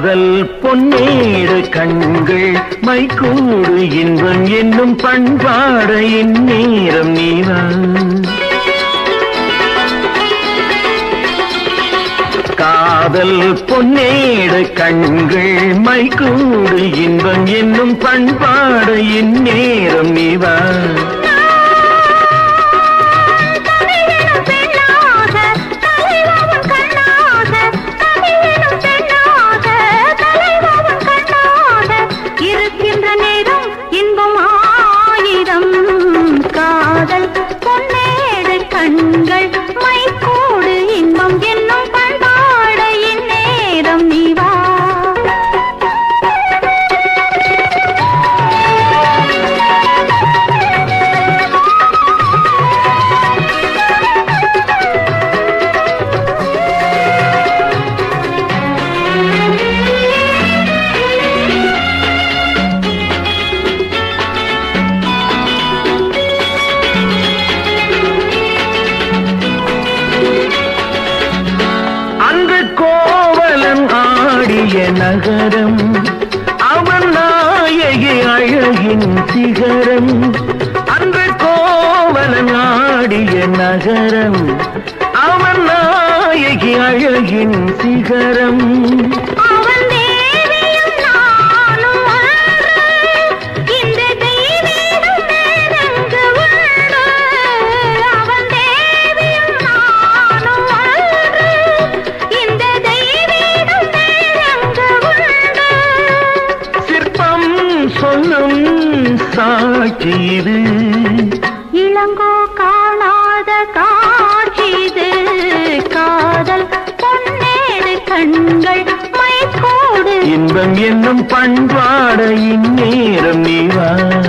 காதல் பொன்னேடு கண்கள் மைக்கூடு இன்பம் என்னும் பண்பாட இந்நேரம் நீதான். காதல் பொன்னேடு கண்கள் மைக்கூடு இன்பம் என்னும் பண்பாட இந்நேரம் நீதான். நகரம் அவன் நாயகி அழகின் சிகரம். அன்று கோவலன் ஆடிய நகரம் அவன் நாயகி அழகின் சிகரம். சாட்சிது இளங்கோ காணாத காட்சிது. காதல் பொன்னேடு கண்கள் மைக்கூடு இன்பம் என்னும் பண்பாட இந்நேரம் நீவா.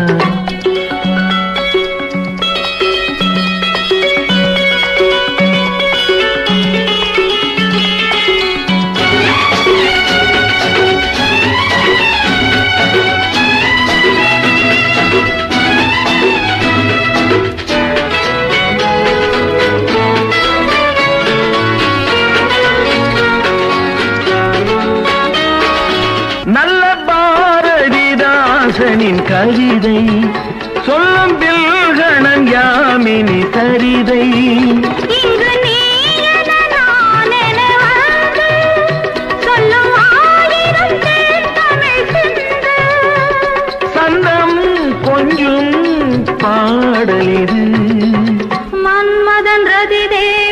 நல்ல பாரதிதாசனின் கவிதை சொல்லும் பில்கணன் யாமினி சரிதை. இங்கு நீ என நான் என வந்து சொல்லும் ஆயிரம் தமிழ் சிந்து. சந்தம் கொஞ்சம் பாடலிது மன்மதன் ரதிதே